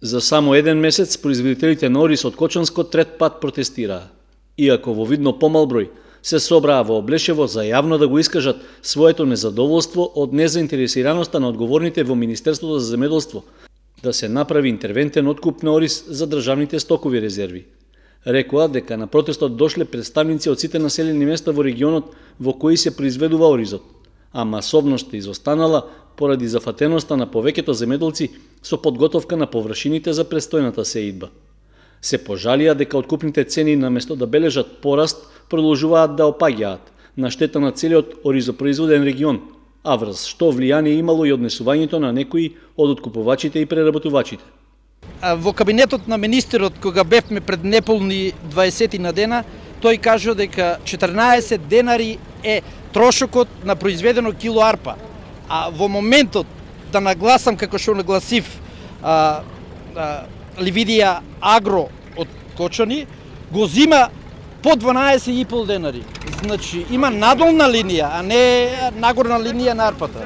За само еден месец производителите на ориз од Кочанско трет пат протестираа. Иако во видно помал број, се собраа во Облешево за јавно да го искажат своето незадоволство од незаинтересираноста на одговорните во Министерството за земеделство да се направи интервентен откуп на ориз за државните стокови резерви. Рекоа дека на протестот дошле представници од сите населени места во регионот во кои се произведува оризот, а масовноста изостанала поради зафатеноста на повеќето земеделци со подготовка на површините за престојната сеидба. Се пожалија дека откупните цени наместо да бележат пораст, продолжуваат да опаѓаат на штета на целиот оризопроизводен регион, а врз што влијание имало и однесувањето на некои од откупувачите и преработувачите. Во кабинетот на министерот, кога бевме пред неполни 20 на дена, тој кажа дека 14 денари е трошокот на произведено кило арпа. А во моментот да нагласам како што нагласив Ливидија Агро од Кочани, го зима по 12,5 денари. Значи има надолна линија, а не нагорна линија на арпата.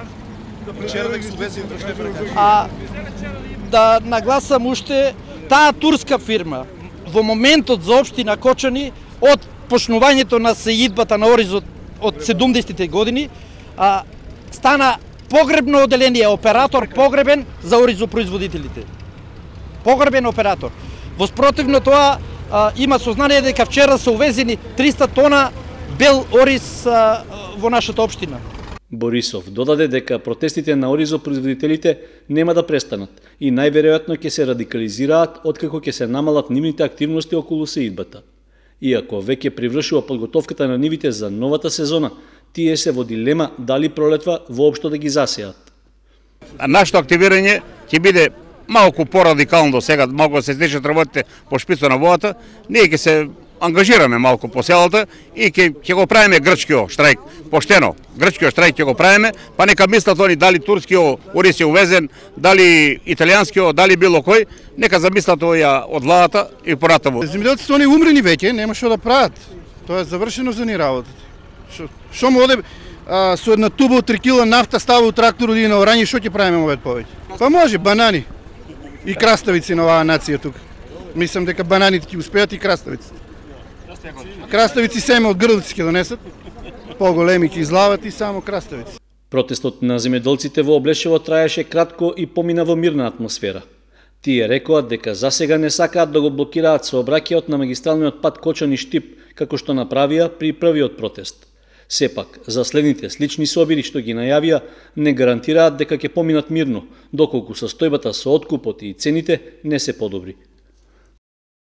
Да нагласам уште, таа турска фирма во моментот за општина Кочани од почнувањето на сеидбата на оризот од 70-те години стана погребно оделение, оператор погребен за оризопроизводителите. Погребен оператор. Во спротивно тоа има сознание дека вчера се увезени 300 тона бел ориз во нашата општина. Борисов додаде дека протестите на оризопроизводителите нема да престанат и најверојатно ќе се радикализираат откако ќе се намалат нивните активности околу сеидбата. Иако веќе привршува подготовката на нивите за новата сезона, тие се во дилема дали пролетва воопшто да ги засеат. Нашето активирање ќе биде малку порадикално сега, малку да се изнесат работите по шпицо на водата, ние ќе се ангажираме малку по селата и ќе го правиме грчкиот штрајк, поштено. Грчкиот штрајк ќе го правиме, па нека мислат они дали турскиот ориз е увезен, дали италијанскиот, дали било кој, нека замислат овоја од владата и поратаму. Земјоделците се они умрени веќе, нема што да прават. Тоа е завршено за ни работата. Што му оде со една туба од 3 кила нафта става у трактор или наорање, што ќе правиме овој повеќе? Па може банани и краставици на оваа нација тука. Мислам дека бананите ќе успеат и краставиците. Краставици семе од грлици ќе донесат, поголеми ќе излават и само краставици. Протестот на земјоделците во Облешево траеше кратко и помина во мирна атмосфера. Тие рекоат дека засега не сакаат да го блокираат сообраќајот на магистралниот пат Кочани-Штип, како што направија при првиот протест. Сепак, за следните слични собири што ги најавија, не гарантираат дека ќе поминат мирно, доколку состојбата со откупот и цените не се подобри.